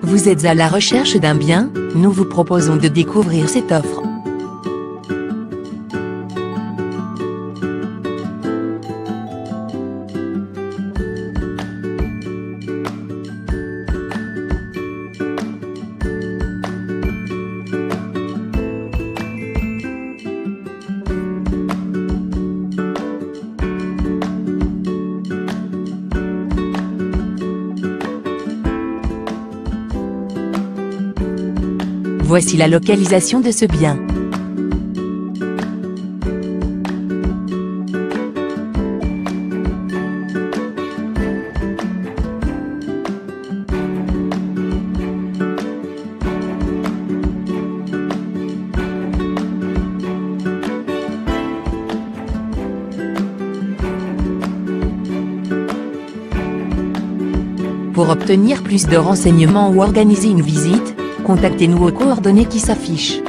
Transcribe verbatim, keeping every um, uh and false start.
Vous êtes à la recherche d'un bien? Nous vous proposons de découvrir cette offre. Voici la localisation de ce bien. Pour obtenir plus de renseignements ou organiser une visite, contactez-nous aux coordonnées qui s'affichent.